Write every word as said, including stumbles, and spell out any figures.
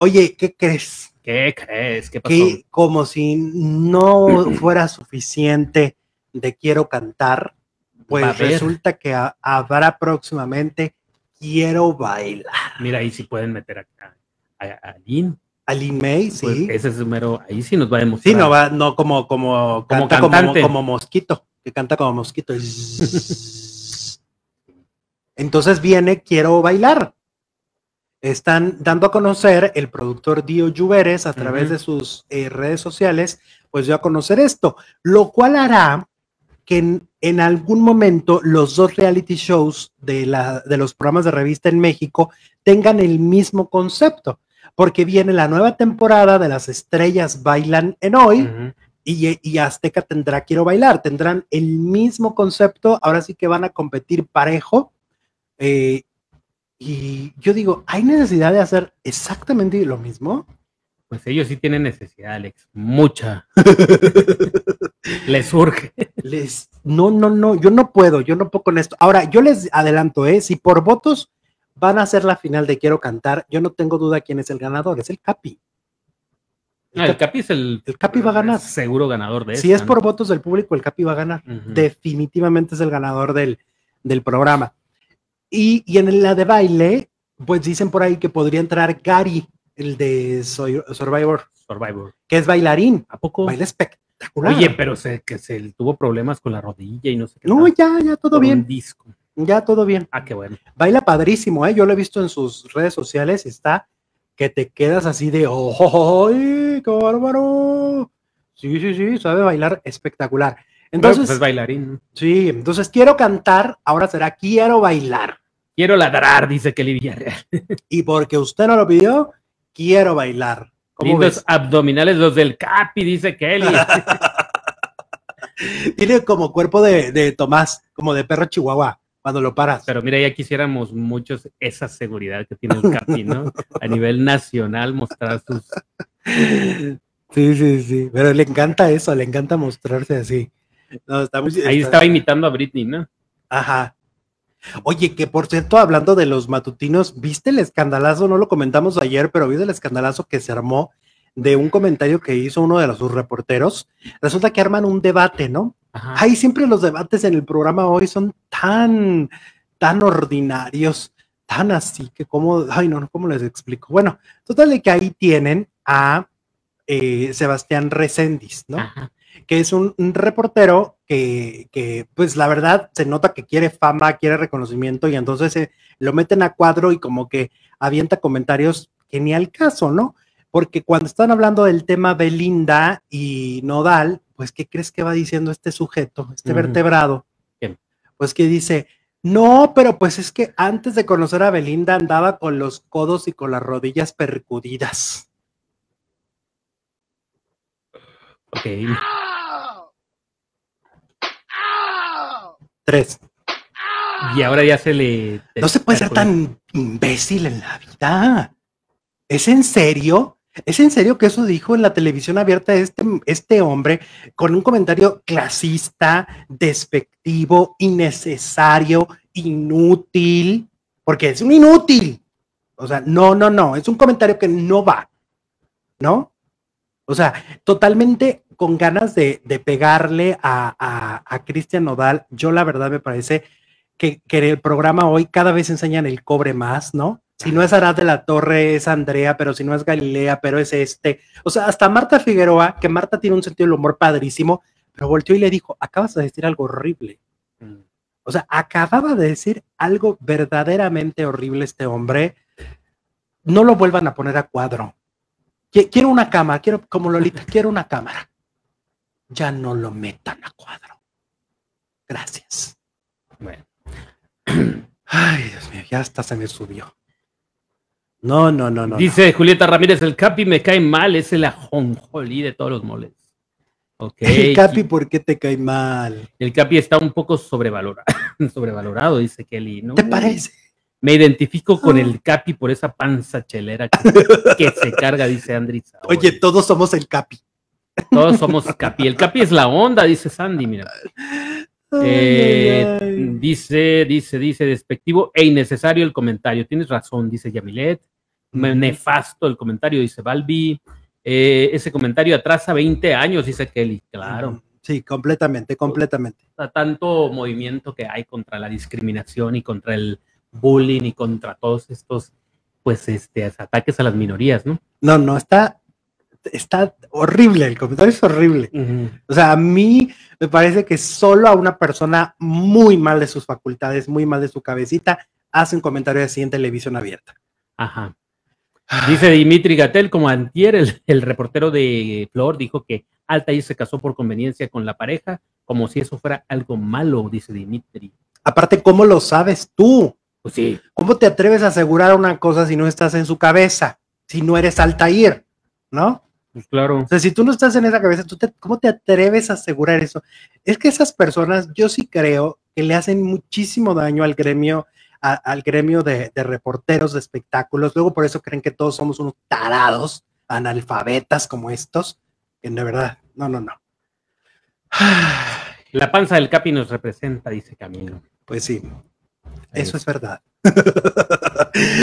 Oye, ¿qué crees? ¿Qué crees? ¿Qué pasó? Que como si no fuera suficiente de quiero cantar, pues resulta que a, habrá próximamente quiero bailar. Mira, ahí sí pueden meter acá a, a, a Lin. A Lin May, sí. Pues ese es número, ahí sí nos va a demostrar. Sí, no va, no como, como, como canta cantante. Como, como mosquito, que canta como mosquito. Entonces viene quiero bailar. Están dando a conocer el productor Dio Lluveres a través uh-huh. de sus eh, redes sociales, pues dio a conocer esto, lo cual hará que en, en algún momento los dos reality shows de, la, de los programas de revista en México tengan el mismo concepto, porque viene la nueva temporada de Las Estrellas Bailan en Hoy uh-huh. y, y Azteca tendrá Quiero Bailar, tendrán el mismo concepto, ahora sí que van a competir parejo, eh, y yo digo, ¿hay necesidad de hacer exactamente lo mismo? Pues ellos sí tienen necesidad, Alex, mucha. Les surge. Les, no, no, no, yo no puedo, yo no puedo con esto. Ahora, yo les adelanto, ¿eh? Si por votos van a hacer la final de Quiero Cantar, yo no tengo duda quién es el ganador, es el Capi. El, no, Capi, el Capi es el... El Capi va a ganar. Seguro ganador de Si esta, es por ¿no? votos del público, el Capi va a ganar. Uh-huh. Definitivamente es el ganador del, del programa. Y, y en la de baile, pues dicen por ahí que podría entrar Gary, el de Survivor. Survivor. Que es bailarín. ¿A poco? Baila espectacular. Oye, pero se, que se tuvo problemas con la rodilla y no sé qué. No, tal. ya, ya, todo por bien. Un disco. Ya, todo bien. Ah, qué bueno. Baila padrísimo, ¿eh? Yo lo he visto en sus redes sociales. Está que te quedas así de, ¡oh, qué bárbaro! Sí, sí, sí, sabe bailar espectacular. Entonces, bueno, pues es bailarín. Sí, entonces quiero cantar, ahora será quiero bailar. Quiero ladrar, dice Kelly Villarreal. Y porque usted no lo pidió, quiero bailar. Lindos ves? Abdominales los del Capi, dice Kelly. Tiene como cuerpo de, de Tomás, como de perro chihuahua, cuando lo paras. Pero mira, ya quisiéramos muchos esa seguridad que tiene el Capi, ¿no? A nivel nacional, mostrar sus... Sí, sí, sí, pero le encanta eso, le encanta mostrarse así. No, está muy, Ahí está... estaba imitando a Britney, ¿no? Ajá. Oye, que por cierto, hablando de los matutinos, ¿viste el escandalazo? No lo comentamos ayer, pero ¿viste el escandalazo que se armó de un comentario que hizo uno de los sus reporteros? Resulta que arman un debate, ¿no? Ajá. Ay, siempre los debates en el programa hoy son tan, tan ordinarios, tan así, que cómo, ay, no, ¿cómo les explico? Bueno, total de que ahí tienen a eh, Sebastián Recendis, ¿no? Ajá. Que es un, un reportero que, que, pues la verdad, se nota que quiere fama, quiere reconocimiento, y entonces eh, lo meten a cuadro y como que avienta comentarios que ni al caso, ¿no? Porque cuando están hablando del tema Belinda y Nodal, pues, ¿qué crees que va diciendo este sujeto, este uh-huh. vertebrado? Bien. Pues que dice, no, pero pues es que antes de conocer a Belinda andaba con los codos y con las rodillas percudidas. Ok. Tres. Y ahora ya se le... No se puede ser tan imbécil en la vida. ¿Es en serio? ¿Es en serio que eso dijo en la televisión abierta este, este hombre con un comentario clasista, despectivo, innecesario, inútil? Porque es un inútil. O sea, no, no, no. Es un comentario que no va. ¿No? O sea, totalmente con ganas de, de pegarle a, a, a Cristian Nodal. Yo la verdad me parece que, que en el programa hoy cada vez enseñan el cobre más, ¿no? Si no es Arad de la Torre, es Andrea, pero si no es Galilea, pero es este. O sea, hasta Marta Figueroa, que Marta tiene un sentido del humor padrísimo, pero volteó y le dijo, acabas de decir algo horrible. Mm. O sea, acababa de decir algo verdaderamente horrible este hombre. No lo vuelvan a poner a cuadro. Quiero una cámara, quiero, como Lolita, quiero una cámara. Ya no lo metan a cuadro. Gracias. Bueno. Ay, Dios mío, ya hasta se me subió. No, no, no, no. Dice no. Julieta Ramírez, el Capi me cae mal, es el ajonjolí de todos los moles. Okay. El Capi, ¿por qué te cae mal? El Capi está un poco sobrevalorado, sobrevalorado, dice Kelly, ¿no? ¿Te parece? Me identifico con el Capi por esa panza chelera que, que se carga, dice Andrés. Oye, todos somos el Capi. Todos somos Capi. El Capi es la onda, dice Sandy, mira. Eh, ay, ay. Dice, dice, dice, despectivo e innecesario el comentario. Tienes razón, dice Yamilet. Uh-huh. Nefasto el comentario, dice Balbi. Eh, ese comentario atrasa veinte años, dice Kelly. Claro. Uh-huh. Sí, completamente, completamente. O sea, tanto movimiento que hay contra la discriminación y contra el bullying y contra todos estos, pues, este, ataques a las minorías, ¿no? No, no, está, está horrible, el comentario es horrible. Uh-huh. O sea, a mí me parece que solo a una persona muy mal de sus facultades, muy mal de su cabecita, hace un comentario así en televisión abierta. Ajá. Dice Dimitri Gatell, como antier, el, el reportero de Flor dijo que Altair se casó por conveniencia con la pareja, como si eso fuera algo malo, dice Dimitri. Aparte, ¿cómo lo sabes tú? Pues sí. ¿Cómo te atreves a asegurar una cosa si no estás en su cabeza? Si no eres Altair, ¿no? Pues claro. O sea, si tú no estás en esa cabeza, ¿tú te, ¿cómo te atreves a asegurar eso? Es que esas personas, yo sí creo que le hacen muchísimo daño al gremio, a, al gremio de, de reporteros de espectáculos. Luego por eso creen que todos somos unos tarados, analfabetas como estos. Que de verdad, no, no, no. La panza del Capi nos representa, dice Camilo. Pues sí, eso es verdad.